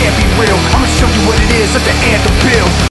can't be real. I'ma show you what it is, let the anthem build.